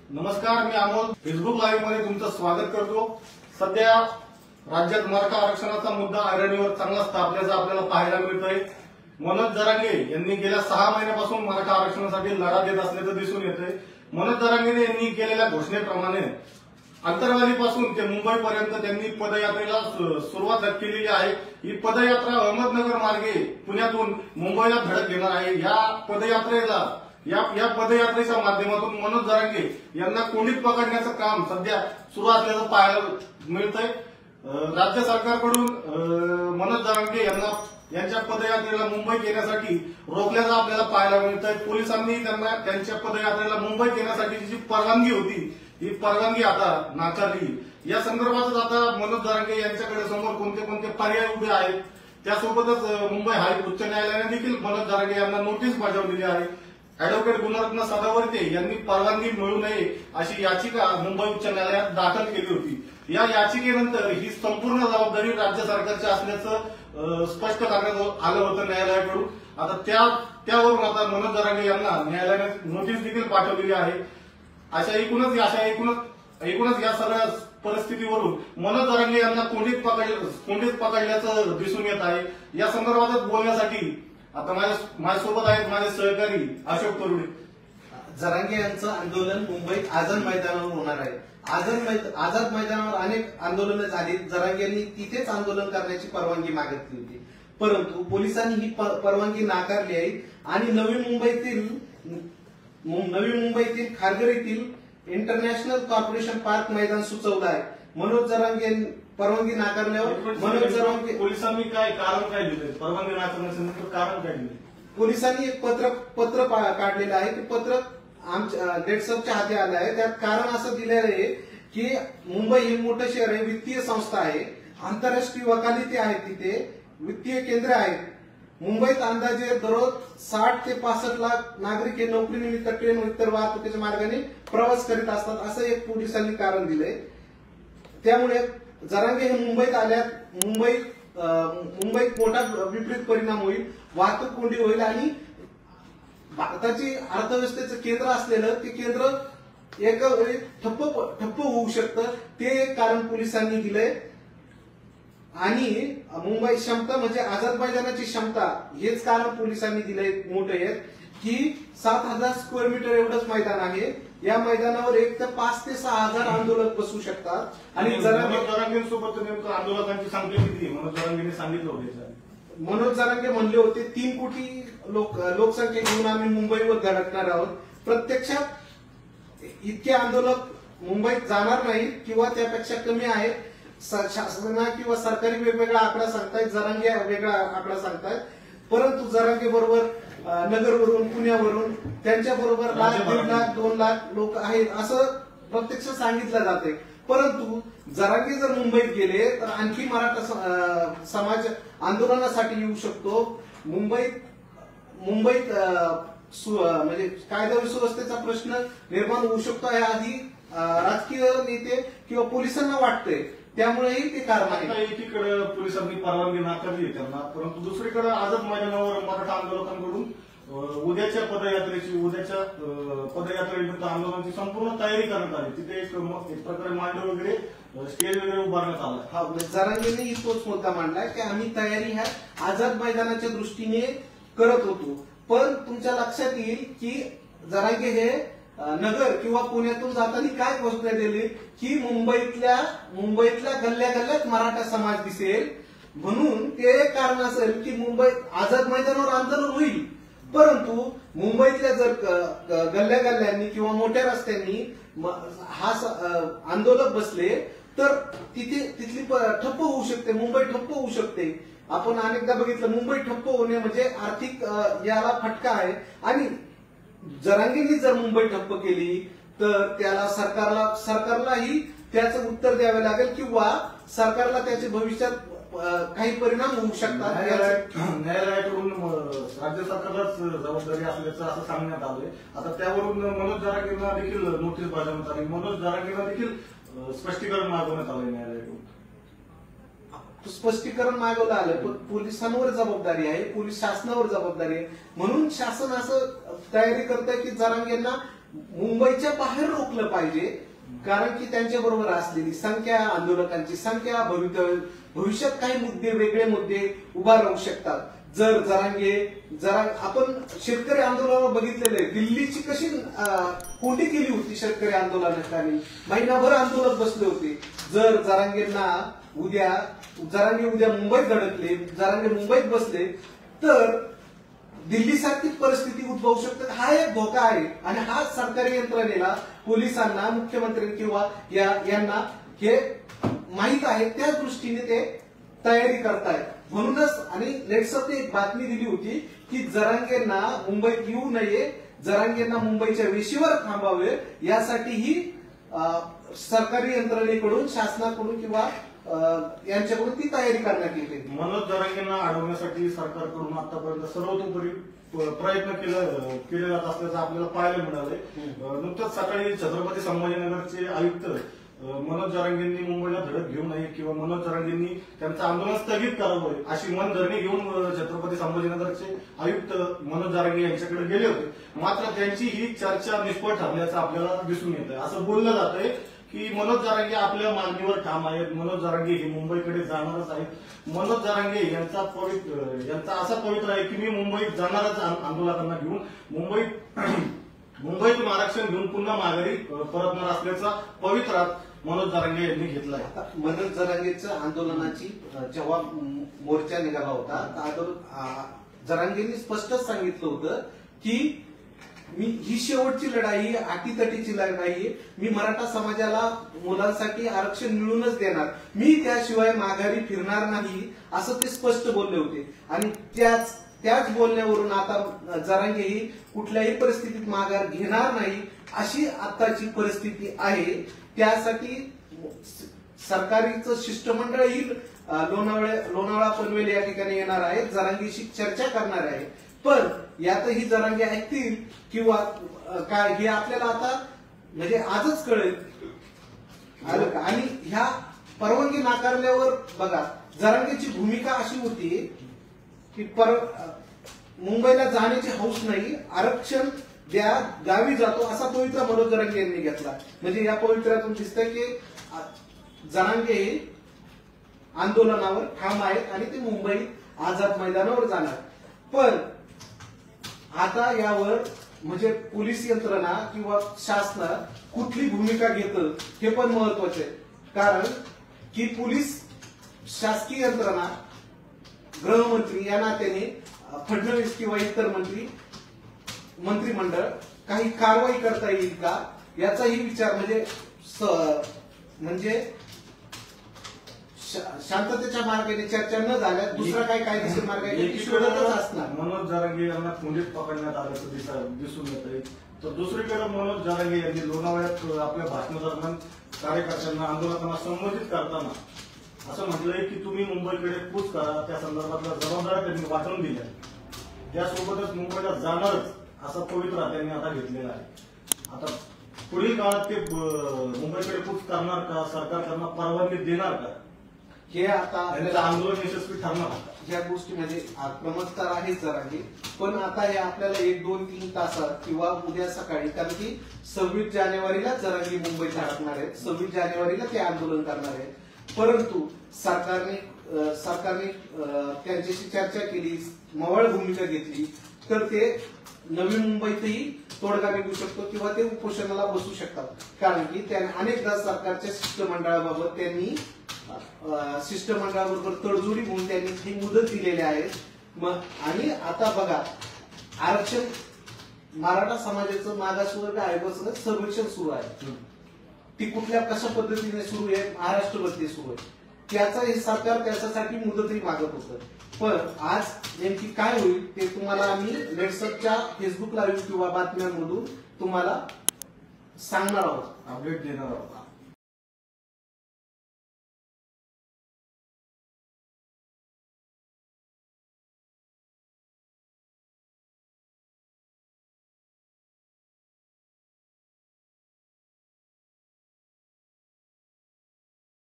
नमस्कार, मी Amol Facebook live मध्ये तुमचं स्वागत करतो। सध्या राज्यात मराठा आरक्षणाचा मुद्दा ऐरणीवर चांगलाच तापल्याचं आपल्याला पाहायला मिळतंय। मनोज जरांगे यांनी गेल्या 6 महिन्यापासून मराठा आरक्षणासाठी लढा देत असल्याचं दिसून येतंय। मनोज जरांगे यांनी केलेल्या घोषणेप्रमाणे आंतरवालीपासून ते मुंबईपर्यंत त्यांनी पदयात्रेला सुरुवात केलेली आहे। ही पदयात्रा अहमदनगर मार्गे पुण्यातून मुंबईला धडक घेणार आहे। या पदयात्रेच्या माध्यमातून मनोज जरांगे यांना कोंडीत पकडण्याचं काम सध्या सुरू असल्याचं पाहायला मिळतंय। राज्य सरकारकडून मनोज जरांगे यांच्या पदयात्रेला मुंबईत येण्यासाठी रोखल्याचं आपल्याला पाहायला मिळतंय। पोलिसांनी त्यांना त्यांच्या पदयात्रेला मुंबईत येण्यासाठीची जी परवानगी होती ही परवानगी आता नाकारली। या संदर्भातच आता मनोज जरांगे यांच्याकडे समोर कोणते कोणते पर्याय उभे आहेत, त्यासोबतच मुंबई उच्च न्यायालयाने देखील मनोज जरांगे यांना नोटीस बजावलेली आहे। अॅडव्होकेट गुणरत्न सदावर्ते यांनी परवानगी मिळू नये अशी याचिका मुंबई उच्च न्यायालयात दाखल केली होती। या याचिकेनंतर ही संपूर्ण जबाबदारी राज्य सरकारची असल्याचं स्पष्ट करण्यात आलं होतं न्यायालयाकडून। आता त्यावरून आता मनोज जरांगे यांना न्यायालयाने नोटीस देखील पाठवलेली आहे। अशा एकूणच या सगळ्या परिस्थितीवरून मनोज जरांगे यांना कोंडीत पकडल्याचं दिसून येत आहे। या संदर्भात बोलण्यासाठी आता माझ्यासोबत आहेत माझे सहकारी अशोक तरुडे। जरांगे यांचं आंदोलन मुंबईत आझाद मैदानावर होणार आहे। आझाद मैदानावर अनेक आंदोलनं झाली। जरांगेंनी तिथेच आंदोलन करण्याची परवानगी मागितली होती, परंतु पोलिसांनी ही परवानगी नाकारली आहे आणि नवी मुंबईतील खारघर येथील इंटरनॅशनल कॉर्पोरेशन पार्क मैदान सुचवलं आहे। मनोज जरांगे परवानगी नाकारल्यावर मनोज जरांगे पोलिसांनी कारण काय दिले? परवानगी नाकारण्याचं कारण काय दिले? पोलिसांनी एक पत्र काढलेलं आहे। ते पत्र आमच्या डेटसपच्या हाती आलं आहे। त्यात कारण असं दिलेलं आहे की मुंबई हे मोठं शहर आहे, वित्तीय संस्था आहे, आंतरराष्ट्रीय वकालती आहेत, तिथे वित्तीय केंद्र आहेत। मुंबईत अंदाजे दररोज 60 ते 65 लाख नागरिक हे नोकरीनिमित्त ट्रेन व इतर वाहतुकीच्या मार्गाने प्रवास करीत असतात, असं एक पोलिसांनी कारण दिलंय। त्यामुळे जरांगे हे मुंबईत आल्यात मुंबईत मोठा विपरीत परिणाम होईल, वाहतूक कोंडी होईल आणि भारताची अर्थव्यवस्थेचं केंद्र असलेलं ते केंद्र एका वेळी ठप्प होऊ शकतं। ते एक कारण पोलिसांनी दिलंय आणि मुंबई क्षमता म्हणजे आझाद मैदानाची क्षमता हेच कारण पोलिसांनी दिलंय मोठं आहे की 7000 स्क्वेअर मीटर एवढंच मैदान आहे। या मैदानावर एक तर 5 ते 6000 आंदोलक बसू शकतात। आणि जरांगेंसोबत नेमकं आंदोलकांची संख्या किती? मनोज जरांगेंनी सांगितलं होतं। मनोज जरांगे म्हणले होते 3 कोटी लोकसंख्या घेऊन आम्ही मुंबईवर धडकणार आहोत। प्रत्यक्षात इतके आंदोलक मुंबईत जाणार नाहीत किंवा त्यापेक्षा कमी आहेत। शासना किंवा सरकारी वेगवेगळा आकडा सांगतायत, जरांगे वेगळा आकडा सांगतायत, परंतु जरांगे बरोबर नगरवरून पुण्यावरून त्यांच्या बरोबर 1 लाख 1.5 लाख 2 लाख लोक आहेत असं प्रत्यक्ष सांगितलं जाते। परंतु जरांगे जर मुंबईत गेले तर आणखी मराठा समाज आंदोलनासाठी येऊ शकतो। मुंबईत म्हणजे कायदा व सुव्यवस्थेचा प्रश्न निर्माण होऊ आहे आधी राजकीय नेते किंवा पोलिसांना वाटतंय, त्यामुळेही ते कारण आहे। एकीकडे पोलिसांनी परवानगी नाकारली त्यांना, परंतु दुसरीकडे आझाद मैदानावर मराठा आंदोलकांकडून उद्याच्या पदयात्रेनिमित्त आंदोलनाची संपूर्ण तयारी करण्यात आली। तिथे एक प्रकारे मांडव वगैरे स्टेज वगैरे उभारण्यात आला। हा, जरांगेंनी तोच मुद्दा मांडला की आम्ही तयारी ह्या आझाद मैदानाच्या दृष्टीने करत होतो, पण तुमच्या लक्षात येईल की जरांगे हे नगर किंवा पुण्यातून जाताना काय घोषणा दिली की मुंबईतल्या गल्ल्यात मराठा समाज दिसेल, म्हणून ते कारण असेल की मुंबईत आझाद मैदानावर आंदोलन होईल, परंतु मुंबईतल्या जर गल्ल्यांनी किंवा मोठ्या रस्त्यांनी हा आंदोलक बसले तर तिथली ठप्प होऊ शकते, मुंबई ठप्प होऊ शकते। आपण अनेकदा बघितलं मुंबई ठप्प होणे म्हणजे आर्थिक याला फटका आहे आणि जरांगेंनी जर मुंबई ठप्प केली तर त्याला सरकारलाही त्याचं उत्तर द्यावे लागेल किंवा सरकारला त्याचे भविष्यात काही परिणाम होऊ शकतात। न्यायालयाकडून राज्य सरकारलाच जबाबदारी असल्याचं असं सांगण्यात आलंय। आता त्यावरून मनोज जरांगेंना देखील नोटीस बजावण्यात आली, मनोज जरांगेंना देखील स्पष्टीकरण मागवण्यात आलंय न्यायालयाकडून। स्पष्टीकरण मागवलं आलं, पण पोलिसांवर जबाबदारी आहे, पोलीस शासनावर जबाबदारी आहे, म्हणून शासन असं तयारी करतंय की जरांगेंना मुंबईच्या बाहेर रोखलं पाहिजे, कारण की त्यांच्या बरोबर असलेली संख्या, आंदोलकांची संख्या, भविष्यात काही मुद्दे, वेगळे मुद्दे उभा राहू शकतात. जर जरा आपण शेतकरी आंदोलनावर बघितलेलं आहे, दिल्लीची कशी कोंडी केली होती शेतकरी आंदोलनाने, महिनाभर आंदोलक बसले होते. जर जरांगे उद्या मुंबईत धडकले, जरांगे मुंबईत बसले तर दिल्लीसारखीच परिस्थिती उद्भवू शकते. हा एक धोका आहे आणि हा सरकारी यंत्रणेला, पोलिसांना, मुख्यमंत्री किंवा यांना हे माहीत आहे, त्याच दृष्टीने ते तयारी करतायत. म्हणूनच आणि लेट्सअपने एक बातमी दिली होती की जरांगेंना मुंबईत येऊ नये, जरांगेंना मुंबईच्या वेशीवर थांबावे, यासाठीही सरकारी यंत्रणेकडून, शासनाकडून किंवा यांच्याकडून ती तयारी करण्यात येते. मनोज जरांगेंना अडवण्यासाठी सरकारकडून आतापर्यंत सर्वतोपरी प्रयत्न केले जात असल्याचं आपल्याला पाहायला मिळालंय. नुकतंच सकाळी छत्रपती संभाजीनगरचे आयुक्त मनोज जरांगेंनी मुंबईला धडक घेऊ नये किंवा मनोज जरांगेंनी त्यांचं आंदोलन स्थगित करावं अशी मनधरणी घेऊन छत्रपती संभाजीनगरचे आयुक्त मनोज जरांगे यांच्याकडे गेले होते. मात्र त्यांची ही चर्चा निष्फळ ठरल्याचं आपल्याला दिसून येत आहे. असं बोललं जात आहे की मनोज जरांगे आपल्या मागणीवर ठाम आहेत, मनोज जरांगे हे मुंबईकडे जाणारच आहेत. मनोज जरांगे यांचा असा पवित्र आहे की मी मुंबईत जाणारच आंदोलकांना घेऊन मुंबईतून आरक्षण घेऊन पुन्हा माघारी परतणार असल्याचा पवित्रा मनोज जरांगे यांनी घेतलाय. मनोज जरांगेच्या आंदोलनाची जेव्हा मोर्चा निघाला होता, जरांगेंनी स्पष्टच सांगितलं होतं की ही शेवटची लढाई, अटीतटीची लढाई आहे. मी मराठा समाजाला मुलांसाठी आरक्षण मिळूनच देणार, मी त्याशिवाय माघारी फिरणार नाही, असं ते स्पष्ट बोलले होते. आणि त्याच बोलण्यावरून आता जरांगे ही कुठल्याही परिस्थितीत माघार घेणार नाही अशी आताची परिस्थिती आहे. त्यासाठी सरकारीचं शिष्टमंडळही लोणावळा पनवेल या ठिकाणी येणार आहे, जरांगेशी चर्चा करणार आहे. पण यातही जरांगे ऐकतील किंवा काय हे आपल्याला आता म्हणजे आजच कळेल. आणि ह्या परवानगी नाकारल्यावर बघा, जरांगेची भूमिका अशी होती की मुंबईला जाण्याची हौस नाही, आरक्षण द्या, गावी जातो असा पवित्रा मनोज जरांगे यांनी घेतला. म्हणजे या पवित्र्यातून दिसतंय की जरांगे हे आंदोलनावर ठाम आहेत आणि ते मुंबईत आझाद मैदानावर जाणार. पण आता यावर म्हणजे पोलीस यंत्रणा किंवा शासन कुठली भूमिका घेतं हे पण महत्वाचं आहे. कारण की पोलीस, शासकीय यंत्रणा, गृहमंत्री या नात्याने फडणवीस किंवा इतर मंत्रिमंडळ काही कारवाई करता येईल का याचाही विचार म्हणजे शांततेच्या मार्गाने चर्चा न झाल्या दुसरा काही कायदेशीर मार्ग असणार. मनोज जरांगे यांना कोंडीत पकडण्यात आल्याचं दिसून येत आहे. तर दुसरीकडे मनोज जरांगे यांनी लोणावळ्यात आपल्या भाषणादरम्यान कार्यकर्त्यांना, आंदोलकांना संबोधित करताना असं म्हटलंय की तुम्ही मुंबईकडे कूच करा, त्या संदर्भातल्या जबाबदाऱ्या त्यांनी वाटून दिल्या. त्यासोबतच मुंबईला जाणारच असा पवित्रा त्यांनी आता घेतलेला आहे. आता पुढील काळात ते मुंबईकडे कूच करणार का, सरकार त्यांना परवानगी देणार का, हे आता आंदोलन यशस्वी ठरणार. या गोष्टीमध्ये आक्रमक तर आहे जरांगे, पण आता हे आपल्याला 1, 2, 3 तासात किंवा उद्या सकाळी, कारण की 26 जानेवारीला जरांगे मुंबईत अडकणार आहेत, 26 जानेवारीला ते आंदोलन करणार आहेत. परंतु सरकारने त्यांच्याशी चर्चा केली, मवाळ भूमिका घेतली तर ते नवी मुंबईतही तोडगा निघू शकतो किंवा ते उपोषणाला बसू शकतात. कारण की त्यांनी अनेकदा सरकारच्या शिष्टमंडळाबाबत त्यांनी शिष्टमंडळाबरोबर तडजोडी म्हणून त्यांनी ही मुदत दिलेली आहे. आणि आता बघा, आरक्षण मराठा समाजाचं मागासवर्ग आयोगाचं सर्वेक्षण सुरू आहे. ती कुठल्या कशा पद्धतीने सुरू आहे, महाराष्ट्रमध्ये सुरू आहे, त्याचा हे सरकार त्याच्यासाठी मुदतही मागत होतं. पण आज नेमकी काय होईल ते तुम्हाला आम्ही व्हॉट्सअपच्या, फेसबुक लाईव्ह किंवा बातम्यांमधून तुम्हाला सांगणार आहोत, अपडेट देणार आहोत.